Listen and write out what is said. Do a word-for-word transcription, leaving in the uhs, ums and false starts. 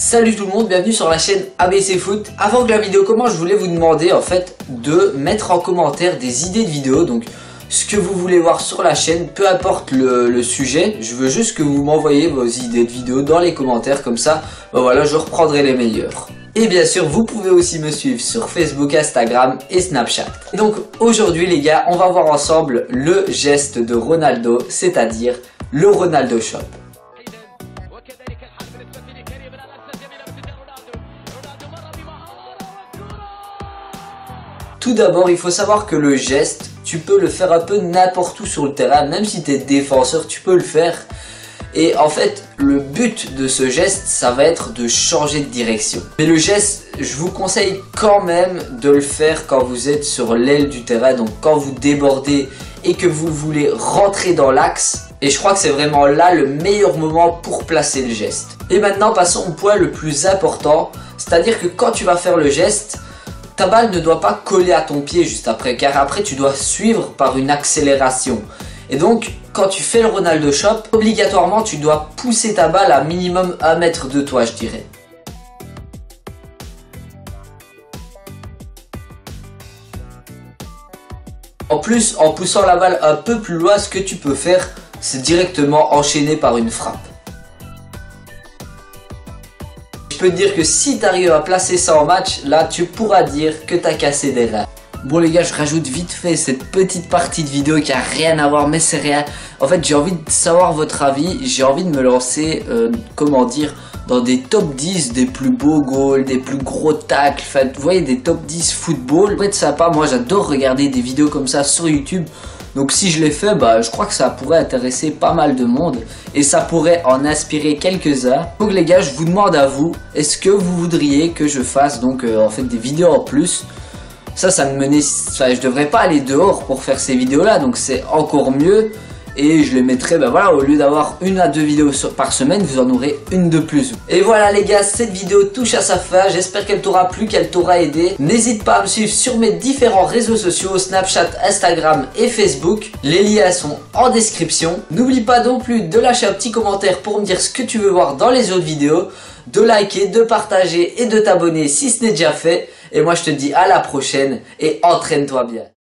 Salut tout le monde, bienvenue sur la chaîne A B C Foot. Avant que la vidéo commence, je voulais vous demander en fait de mettre en commentaire des idées de vidéos. Donc ce que vous voulez voir sur la chaîne, peu importe le, le sujet, je veux juste que vous m'envoyez vos idées de vidéos dans les commentaires, comme ça, ben voilà, je reprendrai les meilleures. Et bien sûr, vous pouvez aussi me suivre sur Facebook, Instagram et Snapchat. Et donc aujourd'hui les gars, on va voir ensemble le geste de Ronaldo, c'est-à-dire le Ronaldo Shop. Tout d'abord, il faut savoir que le geste, tu peux le faire un peu n'importe où sur le terrain, même si tu es défenseur, tu peux le faire. Et en fait, le but de ce geste, ça va être de changer de direction. Mais le geste, je vous conseille quand même de le faire quand vous êtes sur l'aile du terrain, donc quand vous débordez et que vous voulez rentrer dans l'axe. Et je crois que c'est vraiment là le meilleur moment pour placer le geste. Et maintenant, passons au point le plus important, c'est-à-dire que quand tu vas faire le geste, ta balle ne doit pas coller à ton pied juste après, car après tu dois suivre par une accélération. Et donc, quand tu fais le Ronaldo Shop, obligatoirement tu dois pousser ta balle à minimum un mètre de toi, je dirais. En plus, en poussant la balle un peu plus loin, ce que tu peux faire, c'est directement enchaîner par une frappe. Je peux te dire que si tu arrives à placer ça en match, là tu pourras dire que tu as cassé des reins. Bon les gars, je rajoute vite fait cette petite partie de vidéo qui a rien à voir, mais c'est rien. En fait, j'ai envie de savoir votre avis, j'ai envie de me lancer, euh, comment dire, dans des top dix des plus beaux goals, des plus gros tacles, enfin, vous voyez, des top dix football. Pour être sympa, moi j'adore regarder des vidéos comme ça sur YouTube. Donc si je l'ai fait, bah, je crois que ça pourrait intéresser pas mal de monde et ça pourrait en inspirer quelques-uns. Donc les gars, je vous demande à vous, est-ce que vous voudriez que je fasse donc euh, en fait des vidéos en plus? Ça, ça ne me nécessite, enfin, je devrais pas aller dehors pour faire ces vidéos là, donc c'est encore mieux. Et je les mettrai, ben voilà, au lieu d'avoir une à deux vidéos par semaine, vous en aurez une de plus. Et voilà les gars, cette vidéo touche à sa fin. J'espère qu'elle t'aura plu, qu'elle t'aura aidé. N'hésite pas à me suivre sur mes différents réseaux sociaux, Snapchat, Instagram et Facebook. Les liens sont en description. N'oublie pas non plus de lâcher un petit commentaire pour me dire ce que tu veux voir dans les autres vidéos, de liker, de partager et de t'abonner si ce n'est déjà fait. Et moi je te dis à la prochaine et entraîne-toi bien.